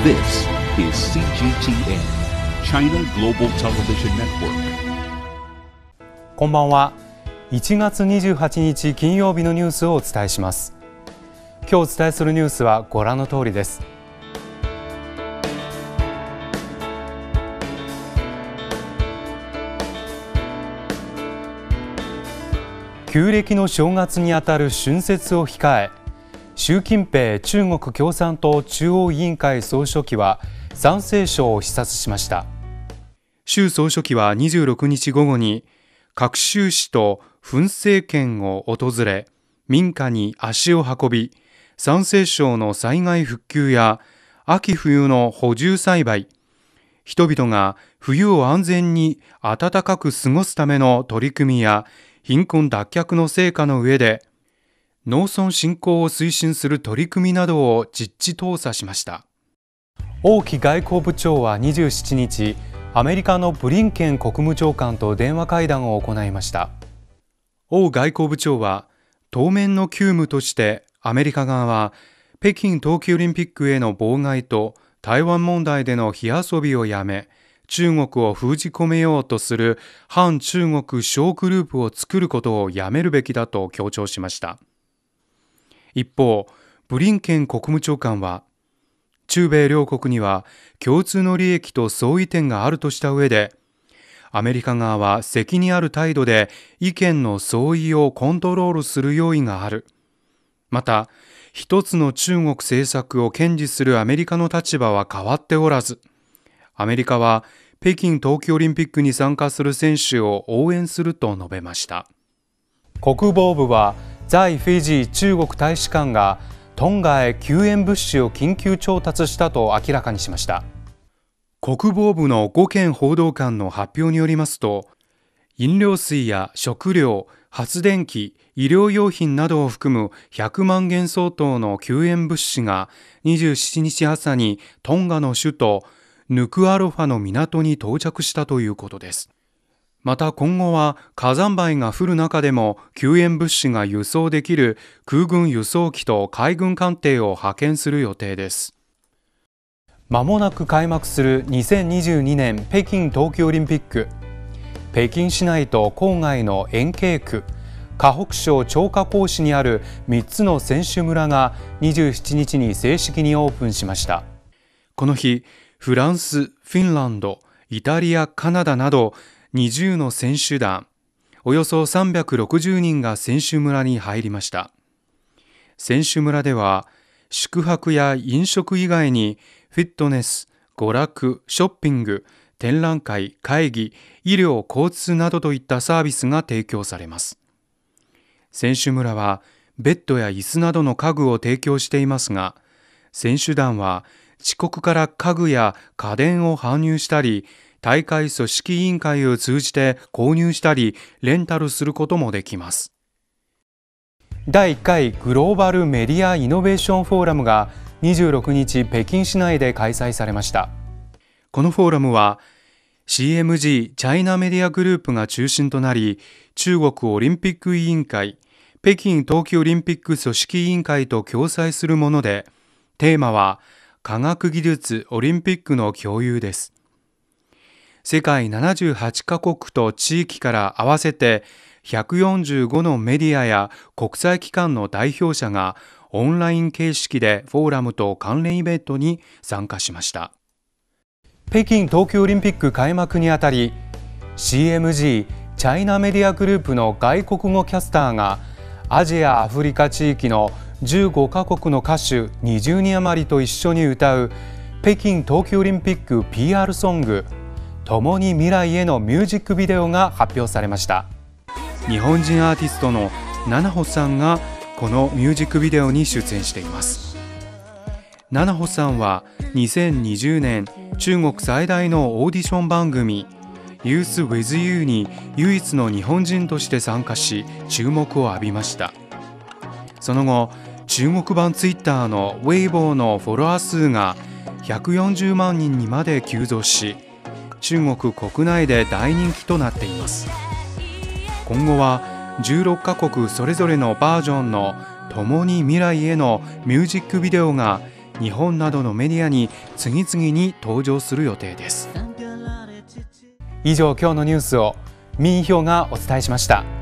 This is CGTN, China Global Television Network. こんばんは。1月28日金曜日のニュースをお伝えします。今日お伝えするニュースはご覧の通りです。旧暦の正月にあたる春節を控え、習近平中国共産党中央委員会総書記は山西省を視察しました。習総書記は26日午後に広州市と噴西県を訪れ、民家に足を運び、山西省の災害復旧や秋冬の補充栽培、人々が冬を安全に暖かく過ごすための取り組みや貧困脱却の成果の上で、農村振興を推進する取り組みなどを実地調査しました。王毅外交部長は27日、アメリカのブリンケン国務長官と電話会談を行いました。王外交部長は、当面の急務としてアメリカ側は北京冬季オリンピックへの妨害と台湾問題での火遊びをやめ、中国を封じ込めようとする反中国小グループを作ることをやめるべきだと強調しました。一方、ブリンケン国務長官は、中米両国には共通の利益と相違点があるとした上で、アメリカ側は責任ある態度で意見の相違をコントロールする用意がある。また、一つの中国政策を堅持するアメリカの立場は変わっておらず、アメリカは北京冬季オリンピックに参加する選手を応援すると述べました。国防部は、在フィジー中国大使館がトンガへ救援物資を緊急調達したと明らかにしました。国防部の5県報道官の発表によりますと、飲料水や食料、発電機、医療用品などを含む100万元相当の救援物資が27日朝にトンガの首都ヌクアロファの港に到着したということです。また今後は火山灰が降る中でも救援物資が輸送できる空軍輸送機と海軍艦艇を派遣する予定です。まもなく開幕する2022年北京冬季オリンピック。北京市内と郊外の延慶区、河北省張家口市にある3つの選手村が27日に正式にオープンしました。この日、フランス、フィンランド、イタリア、カナダなど20の選手団、およそ360人が選手村に入りました。選手村では、宿泊や飲食以外にフィットネス、娯楽、ショッピング、展覧会、会議、医療、交通などといったサービスが提供されます。選手村は、ベッドや椅子などの家具を提供していますが、選手団は自国から家具や家電を搬入したり、大会組織委員会を通じて購入したり、レンタルすることもできます。第1回グローバルメディアイノベーションフォーラムが26日北京市内で開催されました。このフォーラムは CMG チャイナメディアグループが中心となり、中国オリンピック委員会、北京冬季オリンピック組織委員会と共催するもので、テーマは科学技術オリンピックの共有です。世界78カ国と地域から合わせて145のメディアや国際機関の代表者がオンライン形式でフォーラムと関連イベントに参加しました。北京冬季オリンピック開幕にあたり、CMG チャイナメディアグループの外国語キャスターがアジア・アフリカ地域の15カ国の歌手20人余りと一緒に歌う北京冬季オリンピック PR ソング共に未来へのミュージックビデオが発表されました。日本人アーティストのナナホさんがこのミュージックビデオに出演しています。ナナホさんは2020年中国最大のオーディション番組 Youth with You に唯一の日本人として参加し注目を浴びました。その後、中国版ツイッターのウェイボーのフォロワー数が140万人にまで急増し、中国国内で大人気となっています。今後は16カ国それぞれのバージョンの共に未来へのミュージックビデオが日本などのメディアに次々に登場する予定です。以上、今日のニュースを民票がお伝えしました。